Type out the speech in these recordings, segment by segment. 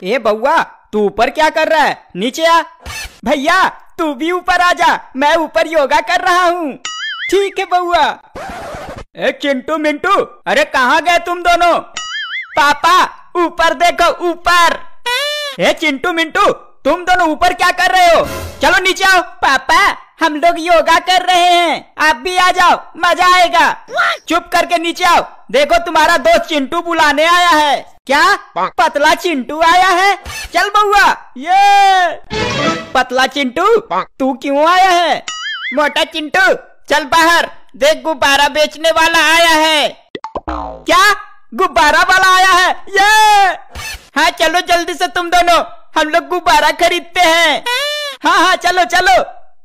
ए बउआ, तू ऊपर क्या कर रहा है? नीचे आ। भैया तू भी ऊपर आ जा, मैं ऊपर योगा कर रहा हूँ। ठीक है बउआ। ए चिंटू मिंटू, अरे कहाँ गए तुम दोनों? पापा ऊपर देखो ऊपर। ए चिंटू मिंटू, तुम दोनों ऊपर क्या कर रहे हो? चलो नीचे आओ। पापा हम लोग योगा कर रहे हैं, आप भी आ जाओ, मजा आएगा। चुप करके नीचे आओ। देखो तुम्हारा दोस्त चिंटू बुलाने आया है। क्या पतला चिंटू आया है? चल बउआ। ये पतला चिंटू, तू क्यों आया है? मोटा चिंटू चल बाहर, देख गुब्बारा बेचने वाला आया है। क्या गुब्बारा वाला आया है? ये हाँ चलो जल्दी से तुम दोनों, हम लोग गुब्बारा खरीदते हैं। हाँ हाँ चलो चलो।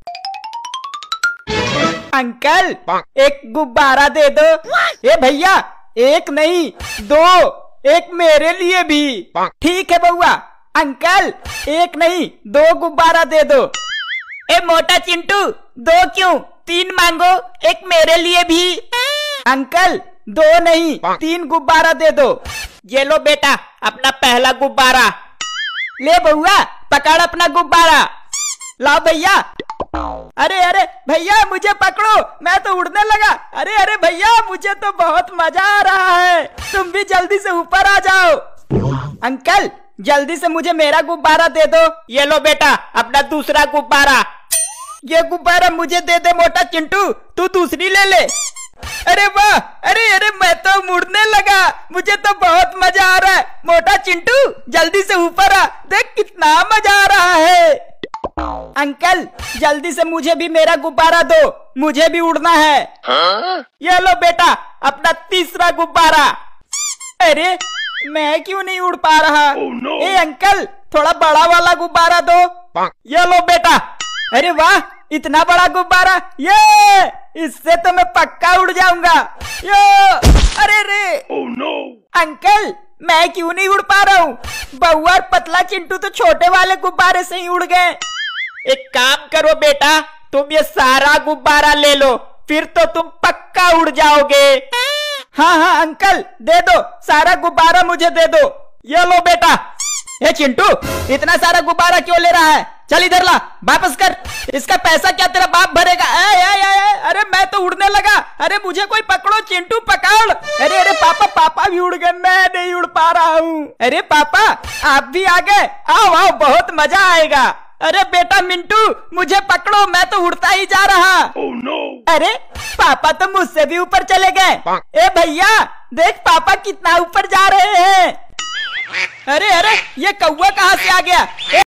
अंकल एक गुब्बारा दे दो। ए भैया एक नहीं दो, एक मेरे लिए भी। ठीक है बउआ। अंकल एक नहीं दो गुब्बारा दे दो। ए मोटा चिंटू दो क्यों, तीन मांगो, एक मेरे लिए भी। अंकल दो नहीं तीन गुब्बारा दे दो। ये लो बेटा अपना पहला गुब्बारा। ले बउआ पकड़ अपना गुब्बारा। लाओ भैया। अरे अरे भैया मुझे पकड़ो, मैं तो उड़ने लगा। अरे अरे भैया मुझे तो बहुत मजा आ रहा है, तुम भी जल्दी से ऊपर आ जाओ। अंकल जल्दी से मुझे मेरा गुब्बारा दे दो। ये लो बेटा अपना दूसरा गुब्बारा। ये गुब्बारा मुझे दे दे मोटा चिंटू, तू दूसरी ले ले। अरे वाह, अरे अरे मैं तो उड़ने लगा, मुझे तो बहुत मजा आ रहा है। मोटा चिंटू जल्दी से ऊपर आ, देख कितना मजा आ रहा है। अंकल जल्दी से मुझे भी मेरा गुब्बारा दो, मुझे भी उड़ना है। ये लो बेटा अपना तीसरा गुब्बारा। अरे मैं क्यों नहीं उड़ पा रहा? ए अंकल थोड़ा बड़ा वाला गुब्बारा दो। ये लो बेटा। अरे वाह इतना बड़ा गुब्बारा, ये इससे तो मैं पक्का उड़ जाऊंगा। यो अरे रे अंकल मैं क्यों नहीं उड़ पा रहा हूँ? बउआ और पतला चिंटू तो छोटे वाले गुब्बारे से ही उड़ गए। एक काम करो बेटा, तुम ये सारा गुब्बारा ले लो, फिर तो तुम पक्का उड़ जाओगे। हाँ हाँ अंकल दे दो, सारा गुब्बारा मुझे दे दो। ये लो बेटा। ए चिंटू इतना सारा गुब्बारा क्यों ले रहा है? चल इधर ला, वापस कर। इसका पैसा क्या तेरा बाप भरेगा? अरे मैं तो उड़ने लगा। अरे मुझे कोई पकड़ो, चिंटू पकड़। अरे अरे पापा भी उड़ गए, मैं नहीं उड़ पा रहा हूँ। अरे पापा आप भी आ गए, आओ आओ बहुत मजा आएगा। अरे बेटा मिंटू मुझे पकड़ो, मैं तो उड़ता ही जा रहा। अरे पापा तो मुझसे भी ऊपर चले गए। ए भैया देख पापा कितना ऊपर जा रहे हैं। अरे अरे ये कौवा कहाँ से आ गया?